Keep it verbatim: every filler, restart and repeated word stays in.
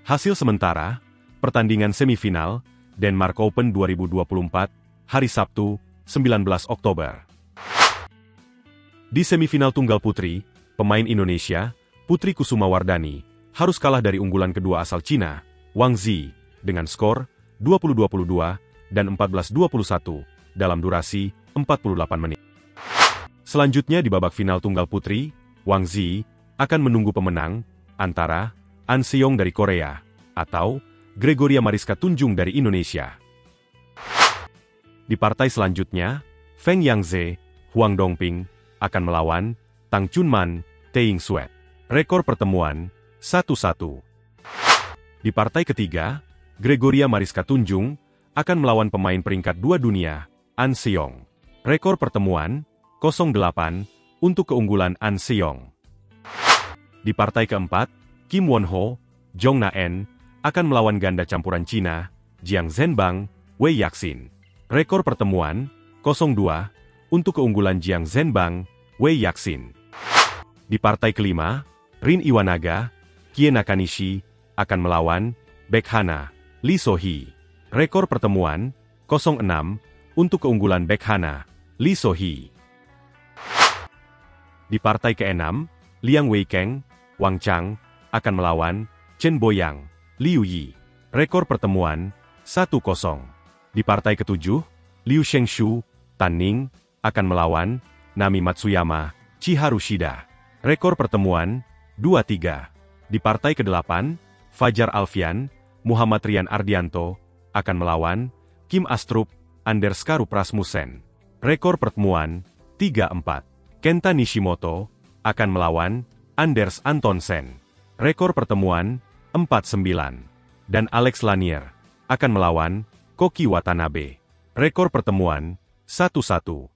Hasil sementara, pertandingan semifinal, Denmark Open dua ribu dua puluh empat, hari Sabtu, sembilan belas Oktober. Di semifinal tunggal putri, pemain Indonesia, Putri Kusumawardhani, harus kalah dari unggulan kedua asal Cina, Wang Zi, dengan skor dua puluh dua puluh dua dan empat belas dua puluh satu dalam durasi empat puluh delapan menit. Selanjutnya di babak final tunggal putri, Wang Zi akan menunggu pemenang antara An Seong dari Korea atau Gregoria Mariska Tunjung dari Indonesia. Di partai selanjutnya, Feng Yangze, Huang Dongping akan melawan Tang Chunman, Taeying Suet. Rekor pertemuan satu satu. Di partai ketiga, Gregoria Mariska Tunjung akan melawan pemain peringkat dua dunia, An Seong. Rekor pertemuan nol delapan untuk keunggulan An Seong. Di partai keempat, Kim Won-ho, Jong Na-en akan melawan ganda campuran Cina, Jiang Zhenbang, Wei Yaxin. Rekor pertemuan nol dua untuk keunggulan Jiang Zhenbang, Wei Yaxin. Di partai kelima, Rin Iwanaga, Kie Nakanishi akan melawan Baek Hana, Lee So-hee. Rekor pertemuan nol enam untuk keunggulan Baek Hana, Lee So-hee. Di partai keenam, Liang Weikeng, Wang Chang akan melawan Chen Boyang, Liu Yi. Rekor pertemuan satu kosong. Di partai ketujuh, Liu Shengshu, Tan Ning akan melawan Nami Matsuyama, Chiharu Shida. Rekor pertemuan dua tiga. Di partai kedelapan, Fajar Alfian, Muhammad Rian Ardianto akan melawan Kim Astrup, Anders Karup Rasmussen. Rekor pertemuan tiga empat. Kenta Nishimoto akan melawan Anders Antonsen. Rekor pertemuan empat sembilan. Dan Alex Lanier akan melawan Koki Watanabe. Rekor pertemuan satu satu.